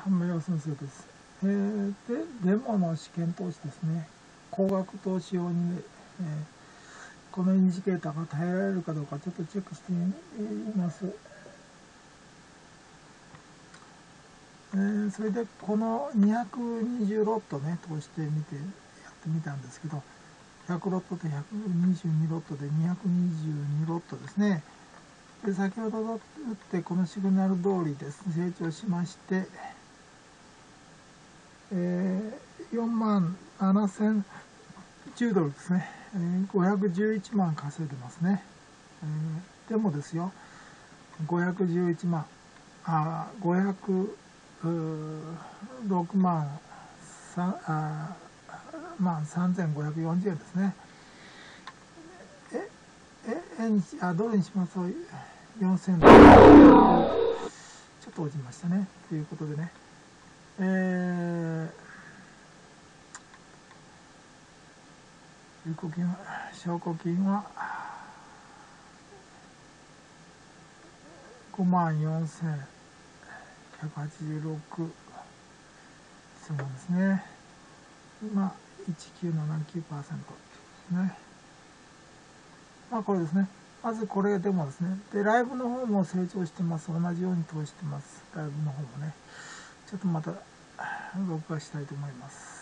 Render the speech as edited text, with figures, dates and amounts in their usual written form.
無料先生です。で、デモの試験投資ですね。高額投資用に、このインジケーターが耐えられるかどうかちょっとチェックしています。それでこの220ロットね、通してみてやってみたんですけど、100ロットと122ロットで222ロットですね。で、先ほど打ってこのシグナル通りですね、成長しまして、47,010ドルですね、511万稼いでますね。でもですよ、511万、506万3540円ですね。ドルにしますと4000ドル。ちょっと落ちましたね。ということでね。有効金は、証拠金は54,186そうなんですね。今、1979% ですね。これですね。まずこれでもですね。で、ライブの方も成長してます。同じように通してます。ライブの方もね。ちょっとまた録画したいと思います。